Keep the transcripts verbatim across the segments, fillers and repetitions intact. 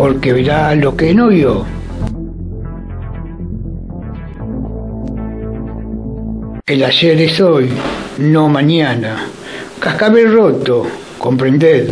porque verá lo que no vio. El ayer es hoy, no mañana. Cascabel roto, comprended.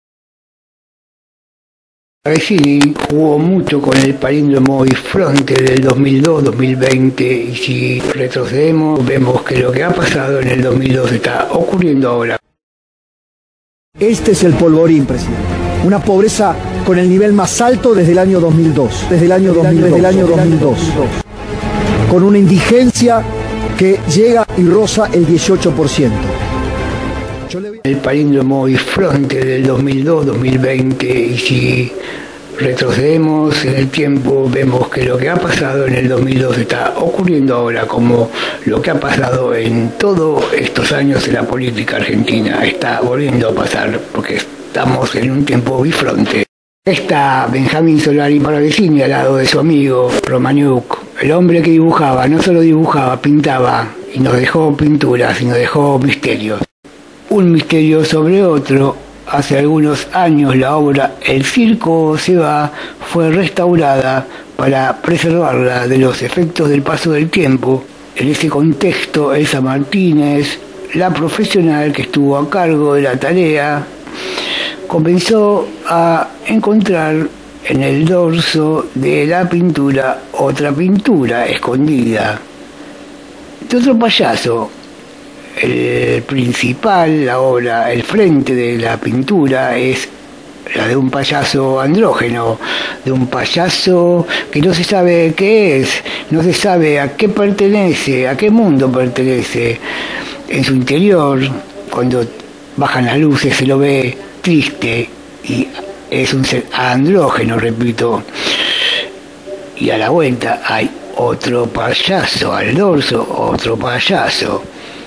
Parecini jugó mucho con el palíndromo Bifronte del dos mil dos dos mil veinte, y si retrocedemos vemos que lo que ha pasado en el dos mil dos está ocurriendo ahora. Este es el polvorín, presidente. Una pobreza con el nivel más alto desde el año dos mil dos. Desde el año dos mil dos. Desde el año dos mil dos. Con una indigencia que llega y roza el dieciocho por ciento. El palíndromo Bifronte del dos mil dos dos mil veinte, y si retrocedemos en el tiempo vemos que lo que ha pasado en el dos mil dos está ocurriendo ahora, como lo que ha pasado en todos estos años en la política argentina está volviendo a pasar, porque estamos en un tiempo bifronte. Está Benjamín Solari Paravicini al lado de su amigo Romaniuk, el hombre que dibujaba, no solo dibujaba, pintaba, y nos dejó pinturas y nos dejó misterios. Un misterio sobre otro. Hace algunos años la obra El circo se va fue restaurada para preservarla de los efectos del paso del tiempo. En ese contexto, Elsa Martínez, la profesional que estuvo a cargo de la tarea, comenzó a encontrar en el dorso de la pintura otra pintura escondida de otro payaso. El principal, la obra, el frente de la pintura es la de un payaso andrógeno, de un payaso que no se sabe qué es, no se sabe a qué pertenece, a qué mundo pertenece. En su interior, cuando bajan las luces, se lo ve triste y es un ser andrógeno, repito. Y a la vuelta hay otro payaso, al dorso otro payaso.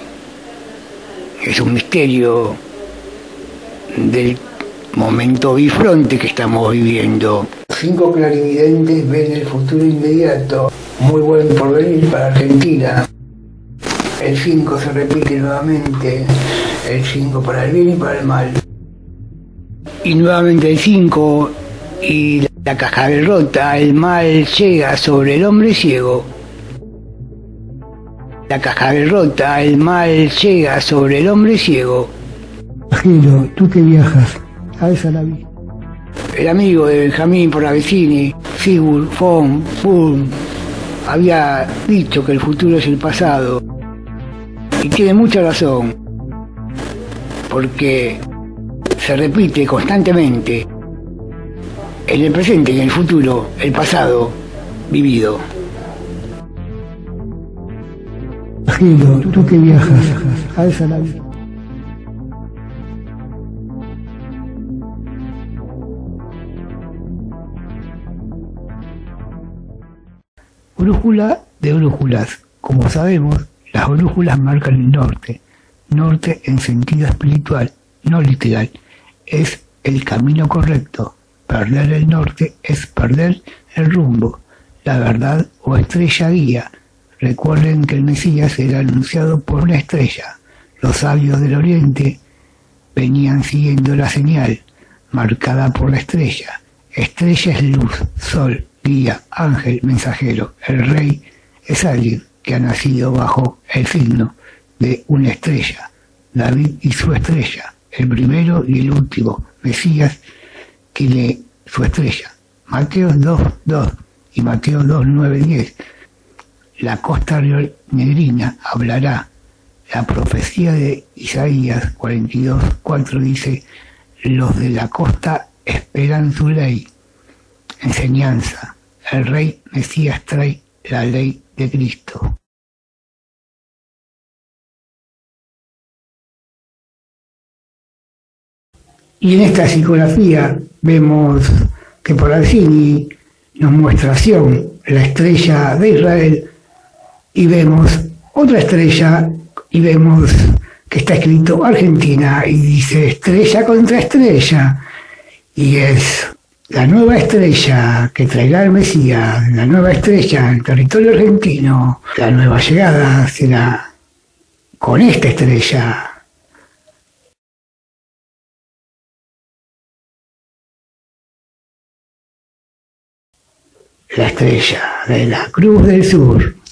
Es un misterio del momento bifronte que estamos viviendo. Cinco clarividentes ven el futuro inmediato, muy buen porvenir para Argentina. El cinco se repite nuevamente, el cinco para el bien y para el mal. Y nuevamente el cinco y la cascabel rota, el mal llega sobre el hombre ciego. La cascabel rota, el mal llega sobre el hombre ciego. Giro, tú que viajas, a esa la vi. El amigo de Benjamín Paravicini, Sigurd von Furn, había dicho que el futuro es el pasado. Y tiene mucha razón, porque se repite constantemente en el presente y en el futuro el pasado vivido. Giro, tú que viajas, a esa la vi. Brújula de brújulas. Como sabemos, las brújulas marcan el norte. Norte en sentido espiritual, no literal. Es el camino correcto. Perder el norte es perder el rumbo, la verdad o estrella guía. Recuerden que el Mesías era anunciado por una estrella. Los sabios del Oriente venían siguiendo la señal, marcada por la estrella. Estrella es luz, sol, guía, ángel, mensajero. El rey es alguien que ha nacido bajo el signo de una estrella. David y su estrella, el primero y el último. Mesías que lee su estrella. Mateo dos, dos y Mateo dos, nueve, diez. La costa negrina hablará. La profecía de Isaías cuarenta y dos, cuatro dice: los de la costa esperan su ley. Enseñanza. El rey Mesías trae la ley de Cristo. Y en esta psicografía vemos que Paravicini nos muestra Sion, la estrella de Israel, y vemos otra estrella y vemos que está escrito Argentina y dice estrella contra estrella, y es la nueva estrella que traerá el Mesías, la nueva estrella en el territorio argentino. La nueva llegada será con esta estrella. la estrella de la Cruz del Sur.